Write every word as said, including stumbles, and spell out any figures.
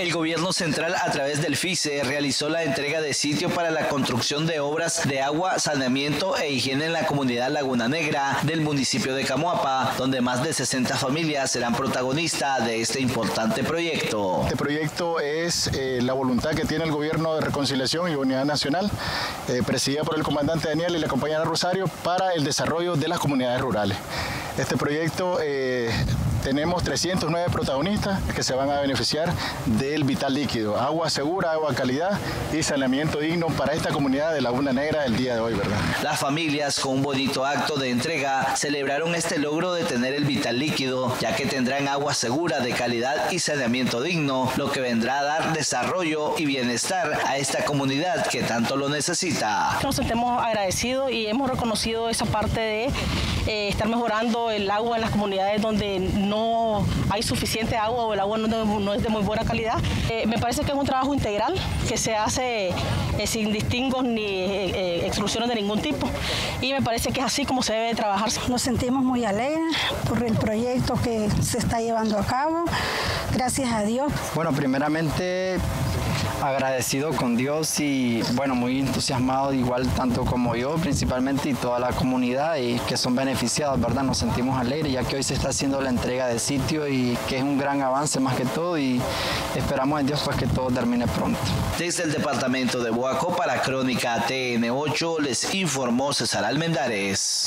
El gobierno central, a través del F I C E, realizó la entrega de sitio para la construcción de obras de agua, saneamiento e higiene en la comunidad Laguna Negra del municipio de Camoapa, donde más de sesenta familias serán protagonistas de este importante proyecto. Este proyecto es eh, la voluntad que tiene el gobierno de reconciliación y unidad nacional, eh, presidida por el comandante Daniel y la compañera Rosario, para el desarrollo de las comunidades rurales. Este proyecto eh, tenemos trescientos nueve protagonistas que se van a beneficiar del vital líquido, agua segura, agua calidad y saneamiento digno para esta comunidad de Laguna Negra el día de hoy, ¿verdad? Las familias, con un bonito acto de entrega, celebraron este logro de tener el vital líquido, ya que tendrán agua segura, de calidad y saneamiento digno, lo que vendrá a dar desarrollo y bienestar a esta comunidad que tanto lo necesita. Nos sentimos agradecidos y hemos reconocido esa parte de eh, estar mejorando el agua en las comunidades donde no hay suficiente agua o el agua no, no es de muy buena calidad. Eh, me parece que es un trabajo integral que se hace eh, sin distingos ni eh, eh, exclusiones de ningún tipo, y me parece que es así como se debe trabajar. Nos sentimos muy alegres por el proyecto que se está llevando a cabo, gracias a Dios. Bueno, primeramente agradecido con Dios y bueno, muy entusiasmado, igual tanto como yo principalmente y toda la comunidad, y que son beneficiados, ¿verdad? Nos sentimos alegres ya que hoy se está haciendo la entrega de sitio y que es un gran avance más que todo, y esperamos en Dios pues que todo termine pronto. Desde el departamento de Boaco, para Crónica T N ocho, les informó César Almendares.